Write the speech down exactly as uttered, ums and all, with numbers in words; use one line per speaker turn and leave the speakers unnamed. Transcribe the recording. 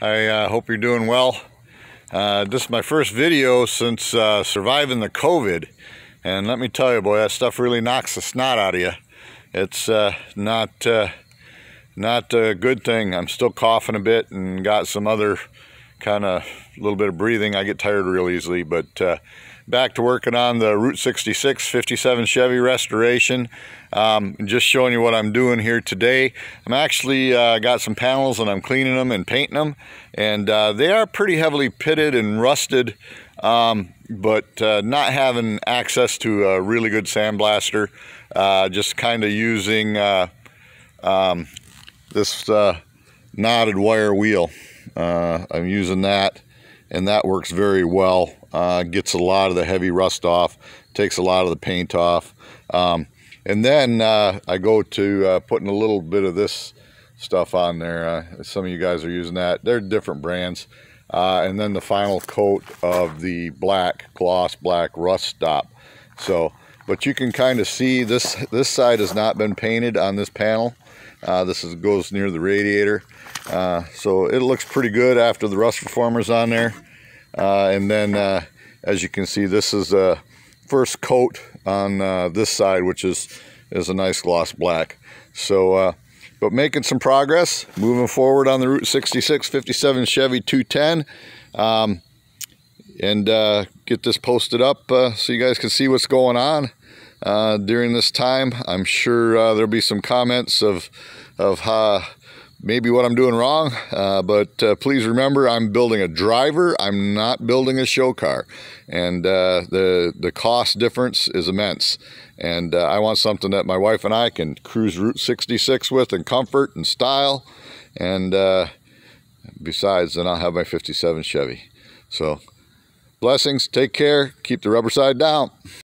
I uh, hope you're doing well. Uh, this is my first video since uh, surviving the COVID, and let me tell you, boy, that stuff really knocks the snot out of you. It's uh, not uh, not a good thing. I'm still coughing a bit and got some other kind of little bit of breathing. I get tired real easily, but uh, back to working on the Route sixty-six fifty-seven Chevy restoration. Um, just showing you what I'm doing here today. I'm actually uh, got some panels and I'm cleaning them and painting them, and uh, they are pretty heavily pitted and rusted, um, but uh, not having access to a really good sandblaster. Uh, just kind of using uh, um, this uh, knotted wire wheel. Uh, I'm using that, and that works very well. Uh, gets a lot of the heavy rust off, takes a lot of the paint off. Um, and then uh, I go to uh, putting a little bit of this stuff on there. Uh, some of you guys are using that. They're different brands. Uh, and then the final coat of the black, gloss black rust stop. So, but you can kind of see this, this side has not been painted on this panel. Uh, this is, goes near the radiator. Uh, so it looks pretty good after the rust reformer's on there. Uh, and then uh, as you can see, this is a first coat on uh, this side, which is is a nice gloss black. So uh, but making some progress, moving forward on the Route sixty-six fifty-seven Chevy two ten, um, and uh, get this posted up uh, so you guys can see what's going on uh, during this time. I'm sure uh, there'll be some comments of of how maybe what I'm doing wrong, uh, but uh, please remember, I'm building a driver. I'm not building a show car, and uh, the the cost difference is immense. And uh, I want something that my wife and I can cruise Route sixty-six with in comfort and style. And uh, besides, then I'll have my fifty-seven Chevy. So blessings, take care, keep the rubber side down.